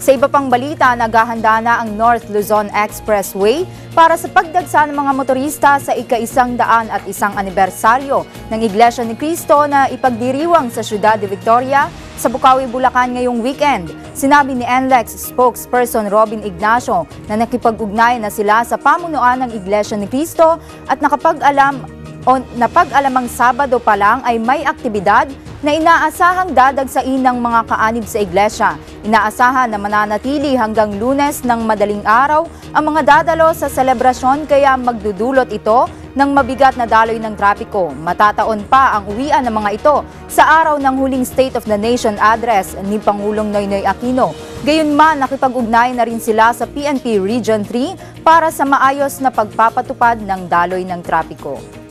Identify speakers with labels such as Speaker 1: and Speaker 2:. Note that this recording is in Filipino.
Speaker 1: Sa iba pang balita, naghahanda na ang North Luzon Expressway para sa pagdagsa ng mga motorista sa ika-101 anibersaryo ng Iglesia ni Cristo na ipagdiriwang sa siyudad de Victoria sa Bukawi, Bulacan ngayong weekend. Sinabi ni NLEX spokesperson Robin Ignacio na nakipag-ugnayan na sila sa pamunuan ng Iglesia ni Cristo at napag-alamang Sabado pa lang ay may aktibidad na inaasahang dadagsain ng mga kaanib sa iglesia. Inaasahan na mananatili hanggang Lunes ng madaling araw ang mga dadalo sa selebrasyon kaya magdudulot ito ng mabigat na daloy ng trapiko. Matataon pa ang uwian ng mga ito sa araw ng huling State of the Nation address ni Pangulong Noynoy Aquino. Gayunman, nakipag-ugnayan na rin sila sa PNP Region 3 para sa maayos na pagpapatupad ng daloy ng trapiko.